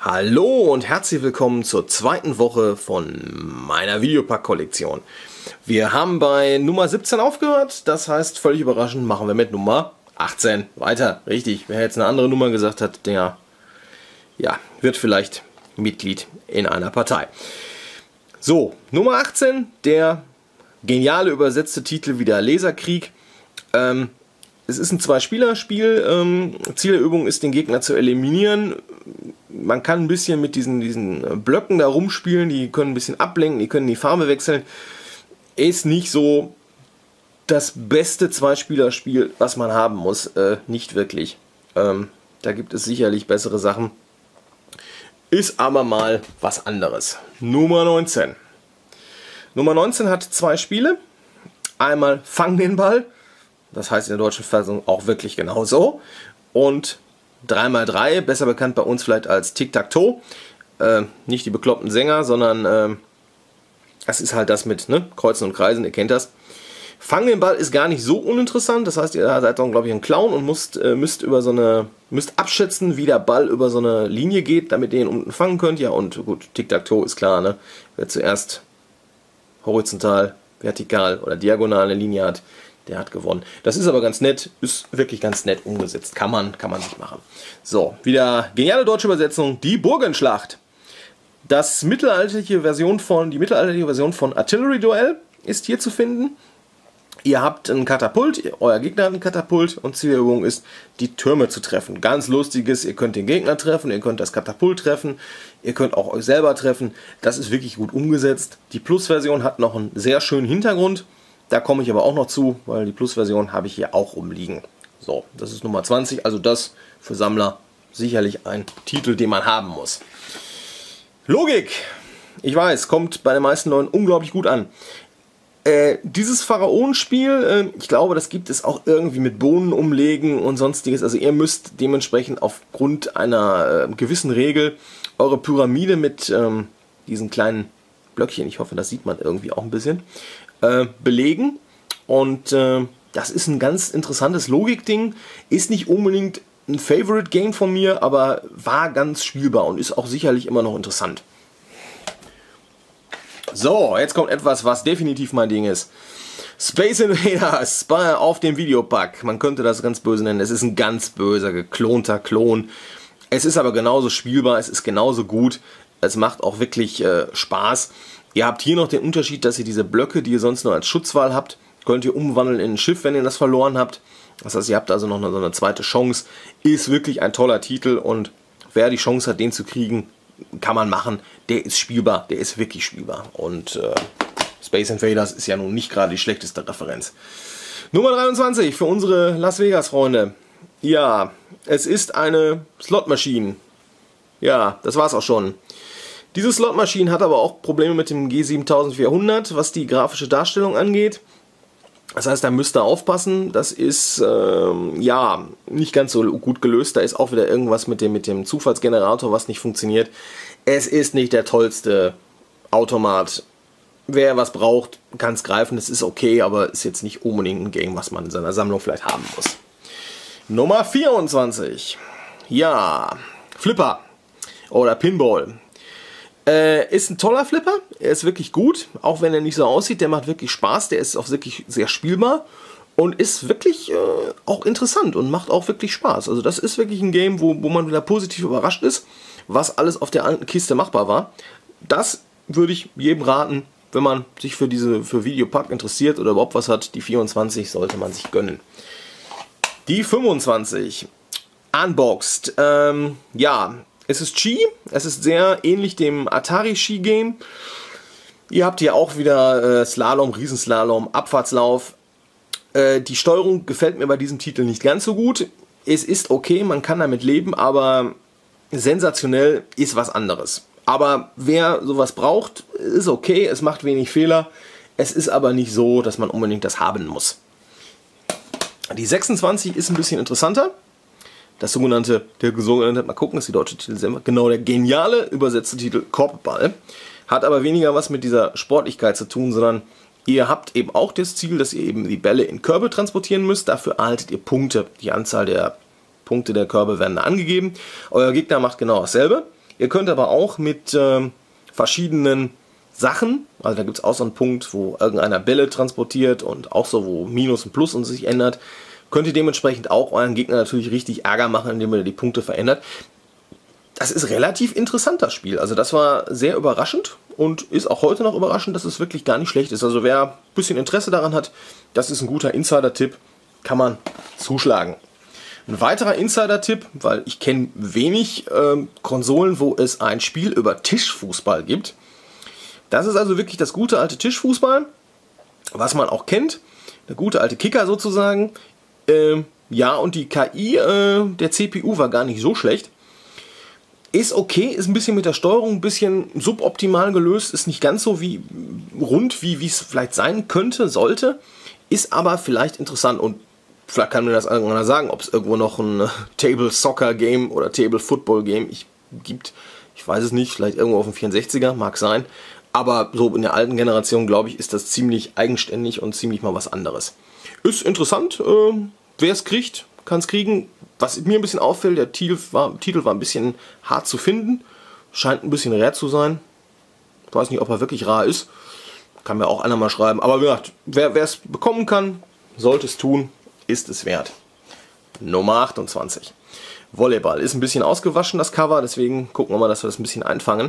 Hallo und herzlich willkommen zur zweiten Woche von meiner Videopack-Kollektion. Wir haben bei Nummer 17 aufgehört, das heißt, völlig überraschend machen wir mit Nummer 18 weiter. Richtig, wer jetzt eine andere Nummer gesagt hat, der wird vielleicht Mitglied in einer Partei. So, Nummer 18, der geniale übersetzte Titel wieder Laserkrieg. Es ist ein Zwei-Spieler-Spiel. Ziel der Übung ist, den Gegner zu eliminieren. Man kann ein bisschen mit diesen Blöcken da rumspielen, die können ein bisschen ablenken, die können die Farbe wechseln. Ist nicht so das beste Zwei-Spieler-Spiel, was man haben muss. Nicht wirklich. Da gibt es sicherlich bessere Sachen. Ist aber mal was anderes. Nummer 19. Nummer 19 hat zwei Spiele. Einmal Fang den Ball. Das heißt in der deutschen Fassung auch wirklich genau so. Und 3x3, besser bekannt bei uns vielleicht als Tic-Tac-Toe. Nicht die bekloppten Sänger, sondern das ist halt das mit Kreuzen und Kreisen, ihr kennt das. Fang den Ball ist gar nicht so uninteressant. Das heißt, ihr seid dann, glaube ich, ein Clown und müsst abschätzen, wie der Ball über so eine Linie geht, damit ihr ihn unten fangen könnt. Ja, und gut, Tic-Tac-Toe ist klar, ne? Wer zuerst horizontal, vertikal oder diagonal eine Linie hat, der hat gewonnen. Das ist aber ganz nett, ist wirklich ganz nett umgesetzt. Kann man sich machen. So, wieder geniale deutsche Übersetzung, die Burgenschlacht. Die mittelalterliche Version von Artillery Duell ist hier zu finden. Ihr habt ein Katapult, euer Gegner hat ein Katapult und Ziel der Übung ist, die Türme zu treffen. Ganz lustiges, ihr könnt den Gegner treffen, ihr könnt das Katapult treffen, ihr könnt auch euch selber treffen. Das ist wirklich gut umgesetzt. Die Plus-Version hat noch einen sehr schönen Hintergrund. Da komme ich aber auch noch zu, weil die Plus-Version habe ich hier auch rumliegen. So, das ist Nummer 20, also das für Sammler sicherlich ein Titel, den man haben muss. Logik, ich weiß, kommt bei den meisten Leuten unglaublich gut an. Dieses Pharaonenspiel, ich glaube, das gibt es auch irgendwie mit Bohnen umlegen und sonstiges. Also ihr müsst dementsprechend aufgrund einer gewissen Regel eure Pyramide mit diesen kleinen Blöckchen, ich hoffe, das sieht man irgendwie auch ein bisschen, belegen. Und das ist ein ganz interessantes Logikding. Ist nicht unbedingt ein Favorite Game von mir, aber war ganz spielbar und ist auch sicherlich immer noch interessant. So, jetzt kommt etwas, was definitiv mein Ding ist. Space Invaders auf dem Videopack. Man könnte das ganz böse nennen. Es ist ein ganz böser, geklonter Klon. Es ist aber genauso spielbar, es ist genauso gut. Es macht auch wirklich Spaß. Ihr habt hier noch den Unterschied, dass ihr diese Blöcke, die ihr sonst nur als Schutzwall habt, könnt ihr umwandeln in ein Schiff, wenn ihr das verloren habt. Das heißt, ihr habt also noch so eine zweite Chance. Ist wirklich ein toller Titel und wer die Chance hat, den zu kriegen, kann man machen. Der ist spielbar, der ist wirklich spielbar. Und Space Invaders ist ja nun nicht gerade die schlechteste Referenz. Nummer 23 für unsere Las Vegas Freunde. Ja, es ist eine Slot-Maschine. Ja, das war's auch schon. Diese Slot-Maschine hat aber auch Probleme mit dem G7400, was die grafische Darstellung angeht. Das heißt, da müsst ihr aufpassen. Das ist ja nicht ganz so gut gelöst. Da ist auch wieder irgendwas mit dem Zufallsgenerator, was nicht funktioniert. Es ist nicht der tollste Automat. Wer was braucht, kann es greifen. Das ist okay, aber ist jetzt nicht unbedingt ein Game, was man in seiner Sammlung vielleicht haben muss. Nummer 24. Ja, Flipper oder Pinball. Ist ein toller Flipper, er ist wirklich gut, auch wenn er nicht so aussieht, der macht wirklich Spaß, der ist auch wirklich sehr spielbar und ist wirklich auch interessant und macht auch wirklich Spaß. Also das ist wirklich ein Game, wo man wieder positiv überrascht ist, was alles auf der alten Kiste machbar war. Das würde ich jedem raten, wenn man sich für Videopack interessiert oder überhaupt was hat. Die 24 sollte man sich gönnen. Die 25, Unboxed, ja. Es ist Ski, es ist sehr ähnlich dem Atari Ski Game. Ihr habt hier auch wieder Slalom, Riesenslalom, Abfahrtslauf. Die Steuerung gefällt mir bei diesem Titel nicht ganz so gut. Es ist okay, man kann damit leben, aber sensationell ist was anderes. Aber wer sowas braucht, ist okay, es macht wenig Fehler. Es ist aber nicht so, dass man unbedingt das haben muss. Die 26 ist ein bisschen interessanter. Der sogenannte, mal gucken, ist die deutsche Titel selber, genau, der geniale übersetzte Titel Korbball. Hat aber weniger was mit dieser Sportlichkeit zu tun, sondern ihr habt eben auch das Ziel, dass ihr eben die Bälle in Körbe transportieren müsst. Dafür erhaltet ihr Punkte. Die Anzahl der Punkte der Körbe werden da angegeben. Euer Gegner macht genau dasselbe. Ihr könnt aber auch mit verschiedenen Sachen, also da gibt es auch so einen Punkt, wo irgendeiner Bälle transportiert und auch so, wo Minus und Plus und sich ändert, könnt ihr dementsprechend auch euren Gegner natürlich richtig Ärger machen, indem ihr die Punkte verändert. Das ist relativ interessant, das Spiel. Also das war sehr überraschend und ist auch heute noch überraschend, dass es wirklich gar nicht schlecht ist. Also wer ein bisschen Interesse daran hat, das ist ein guter Insider-Tipp, kann man zuschlagen. Ein weiterer Insider-Tipp, weil ich kenne wenig Konsolen, wo es ein Spiel über Tischfußball gibt. Das ist also wirklich das gute alte Tischfußball, was man auch kennt. Der gute alte Kicker sozusagen. Ja, und die KI der CPU war gar nicht so schlecht. Ist okay, ist ein bisschen mit der Steuerung ein bisschen suboptimal gelöst, ist nicht ganz so wie rund, wie es vielleicht sein könnte, sollte, ist aber vielleicht interessant und vielleicht kann mir das irgendwann sagen, ob es irgendwo noch ein Table Soccer Game oder Table Football Game gibt. Ich weiß es nicht, vielleicht irgendwo auf dem 64er, mag sein. Aber so in der alten Generation, glaube ich, ist das ziemlich eigenständig und ziemlich mal was anderes. Ist interessant, wer es kriegt, kann es kriegen. Was mir ein bisschen auffällt, der Titel war ein bisschen hart zu finden. Scheint ein bisschen rar zu sein. Ich weiß nicht, ob er wirklich rar ist. Kann mir auch einer mal schreiben. Aber wie gesagt, wer es bekommen kann, sollte es tun, ist es wert. Nummer 28. Volleyball. Ist ein bisschen ausgewaschen, das Cover. Deswegen gucken wir mal, dass wir das ein bisschen einfangen.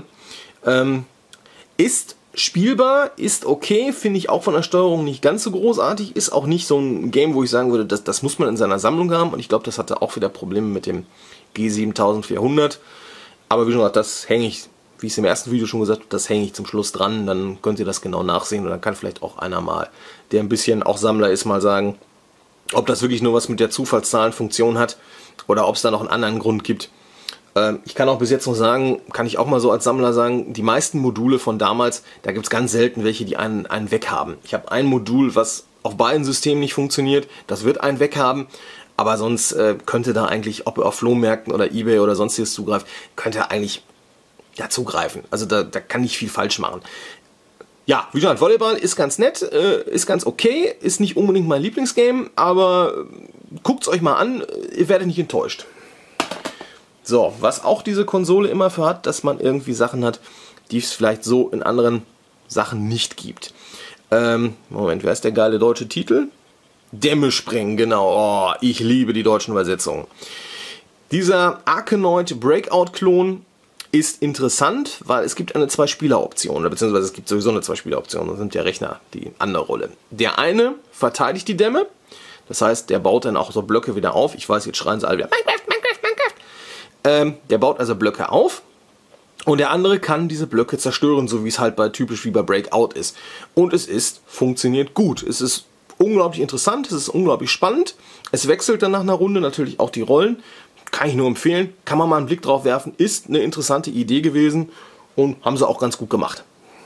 Ist spielbar, ist okay, finde ich auch von der Steuerung nicht ganz so großartig, ist auch nicht so ein Game, wo ich sagen würde, das muss man in seiner Sammlung haben und ich glaube, das hatte auch wieder Probleme mit dem G7400, aber wie schon gesagt, das hänge ich, wie ich es im ersten Video schon gesagt habe, das hänge ich zum Schluss dran, dann könnt ihr das genau nachsehen und dann kann vielleicht auch einer mal, der ein bisschen auch Sammler ist, mal sagen, ob das wirklich nur was mit der Zufallszahlenfunktion hat oder ob es da noch einen anderen Grund gibt. Ich kann auch bis jetzt noch sagen, kann ich auch mal so als Sammler sagen, die meisten Module von damals, da gibt es ganz selten welche, die einen weghaben. Ich habe ein Modul, was auf beiden Systemen nicht funktioniert, das wird einen weghaben, aber sonst könnte da eigentlich, ob ihr auf Flohmärkten oder eBay oder sonstiges zugreift, könnt ihr eigentlich ja, zugreifen. Also da kann nicht viel falsch machen. Ja, wie gesagt, Volleyball ist ganz nett, ist ganz okay, ist nicht unbedingt mein Lieblingsgame, aber guckt es euch mal an, ihr werdet nicht enttäuscht. So, was auch diese Konsole immer für hat, dass man irgendwie Sachen hat, die es vielleicht so in anderen Sachen nicht gibt. Moment, wer ist der geile deutsche Titel? Dämme sprengen, genau. Oh, ich liebe die deutschen Übersetzungen. Dieser Arkanoid Breakout-Klon ist interessant, weil es gibt eine Zwei-Spieler-Option, beziehungsweise es gibt sowieso eine Zwei-Spieler-Option, das sind der Rechner die andere Rolle. Der eine verteidigt die Dämme, das heißt, der baut dann auch so Blöcke wieder auf. Ich weiß, jetzt schreien sie alle wieder Minecraft. Der baut also Blöcke auf und der andere kann diese Blöcke zerstören, so wie es halt typisch wie bei Breakout ist. Und funktioniert gut. Es ist unglaublich interessant, es ist unglaublich spannend. Es wechselt dann nach einer Runde natürlich auch die Rollen. Kann ich nur empfehlen, kann man mal einen Blick drauf werfen. Ist eine interessante Idee gewesen und haben sie auch ganz gut gemacht.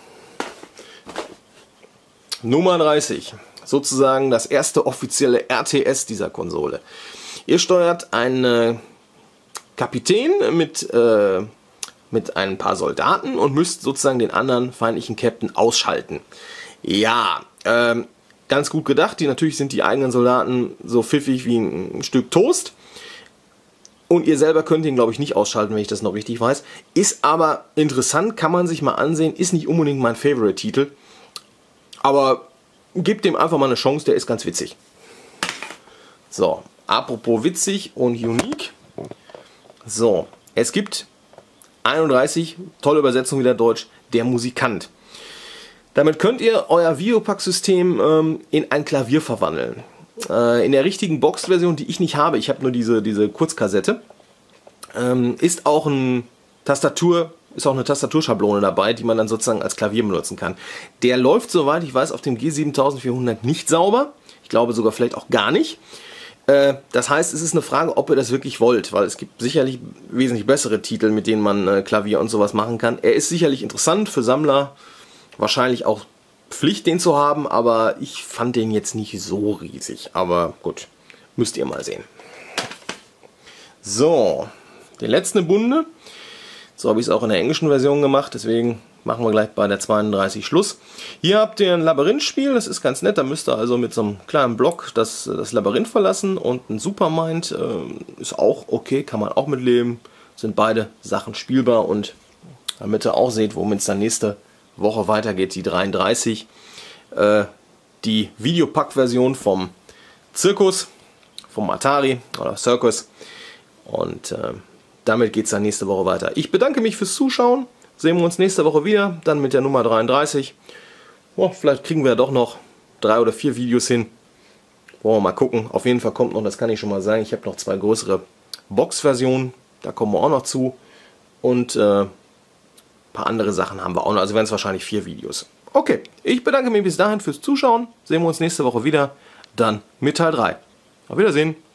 Nummer 30. Sozusagen das erste offizielle RTS dieser Konsole. Ihr steuert einen Kapitän mit ein paar Soldaten und müsst sozusagen den anderen feindlichen Captain ausschalten. Ja, ganz gut gedacht. Natürlich sind die eigenen Soldaten so pfiffig wie ein Stück Toast. Und ihr selber könnt ihn, glaube ich, nicht ausschalten, wenn ich das noch richtig weiß. Ist aber interessant, kann man sich mal ansehen. Ist nicht unbedingt mein Favorite-Titel. Aber gebt dem einfach mal eine Chance, der ist ganz witzig. So, apropos witzig und unique. So, es gibt 31, tolle Übersetzung wieder Deutsch, der Musikant. Damit könnt ihr euer Videopack-System in ein Klavier verwandeln. In der richtigen Box-Version, die ich nicht habe, ich habe nur diese Kurzkassette, ist auch eine Tastaturschablone dabei, die man dann sozusagen als Klavier benutzen kann. Der läuft, soweit ich weiß, auf dem G7400 nicht sauber. Ich glaube sogar vielleicht auch gar nicht. Das heißt, es ist eine Frage, ob ihr das wirklich wollt, weil es gibt sicherlich wesentlich bessere Titel, mit denen man Klavier und sowas machen kann. Er ist sicherlich interessant für Sammler, wahrscheinlich auch Pflicht, den zu haben, aber ich fand den jetzt nicht so riesig. Aber gut, müsst ihr mal sehen. So, den letzten Bunde. So habe ich es auch in der englischen Version gemacht, deswegen machen wir gleich bei der 32 Schluss. Hier habt ihr ein Labyrinthspiel, das ist ganz nett, da müsst ihr also mit so einem kleinen Block das Labyrinth verlassen und ein Supermind ist auch okay, kann man auch mitleben. sind beide Sachen spielbar. Und damit ihr auch seht, womit es dann nächste Woche weitergeht, die 33. Die Videopack-Version vom Circus, vom Atari oder Circus. Und damit geht es dann nächste Woche weiter. Ich bedanke mich fürs Zuschauen. Sehen wir uns nächste Woche wieder, dann mit der Nummer 33. Oh, vielleicht kriegen wir ja doch noch 3 oder 4 Videos hin. Wollen wir mal gucken. Auf jeden Fall kommt noch, das kann ich schon mal sagen, ich habe noch 2 größere Box-Versionen. Da kommen wir auch noch zu. Und ein paar andere Sachen haben wir auch noch. Also werden es wahrscheinlich 4 Videos. Okay, ich bedanke mich bis dahin fürs Zuschauen. Sehen wir uns nächste Woche wieder. Dann mit Teil 3. Auf Wiedersehen.